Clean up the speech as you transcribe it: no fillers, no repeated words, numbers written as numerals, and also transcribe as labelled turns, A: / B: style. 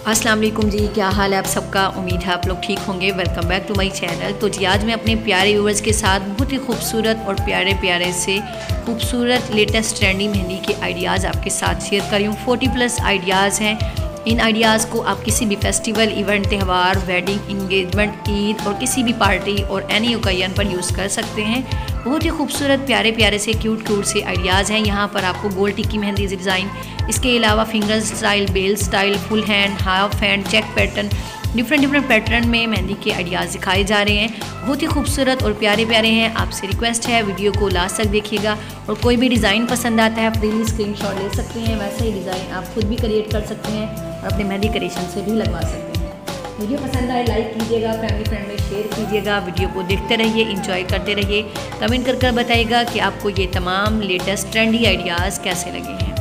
A: अस्सलाम वालेकुम जी, क्या हाल है आप सबका। उम्मीद है आप लोग ठीक होंगे। Welcome back to my channel. तो जी आज मैं अपने प्यारे व्यूवर्स के साथ बहुत ही खूबसूरत और प्यारे प्यारे से खूबसूरत लेटेस्ट ट्रेंडी मेहंदी के आइडियाज़ आपके साथ शेयर कर रही हूँ। 40+ आइडियाज़ हैं। इन आइडियाज़ को आप किसी भी फेस्टिवल, इवेंट, त्यौहार, वेडिंग, इंगेजमेंट, ईद और किसी भी पार्टी और एनी ओकेजन पर यूज़ कर सकते हैं। बहुत ही खूबसूरत प्यारे प्यारे से क्यूट से आइडियाज़ हैं। यहाँ पर आपको गोल टिक्की मेहंदी डिज़ाइन, इसके अलावा फिंगर स्टाइल, बेल style, full hand, half hand, check pattern, different pattern में मेहंदी के आइडियाज़ दिखाए जा रहे हैं। बहुत ही खूबसूरत और प्यारे प्यारे हैं। आपसे रिक्वेस्ट है वीडियो को लास्ट तक देखिएगा और कोई भी डिज़ाइन पसंद आता है फ्रीली स्क्रीनशॉट ले सकते हैं। वैसा ही डिज़ाइन आप खुद भी क्रिएट कर सकते हैं और अपने मेहंदी क्रिएशन से भी लगवा सकते हैं। वीडियो पसंद आए लाइक कीजिएगा, फैमिली फ्रेंड में शेयर कीजिएगा। वीडियो को देखते रहिए, इंजॉय करते रहिए। कमेंट कर बताइएगा कि आपको ये तमाम लेटेस्ट ट्रेंडी आइडियाज़ कैसे लगे हैं।